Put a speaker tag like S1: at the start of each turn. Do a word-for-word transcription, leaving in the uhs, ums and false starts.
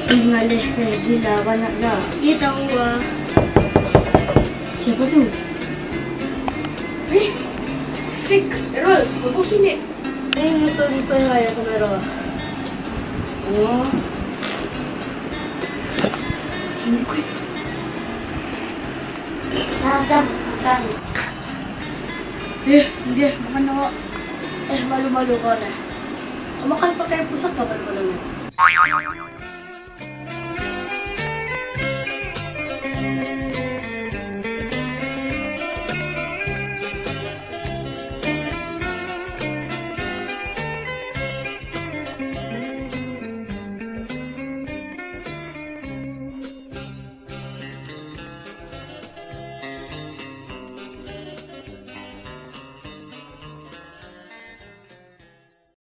S1: Ingalis kayak gila banyak dah.
S2: Iya tahu ah.
S1: Siapa tu?
S2: Eh, Fik, Errol, bagus sini.
S1: Eh, lupa-lupa ya kamera. Oh.
S2: Sini ko.
S1: Makan, makan.
S2: Eh, hindi, makan ako. Eh, malu-malu ko na. Makan pa kayo pusat ka, malu-malu na.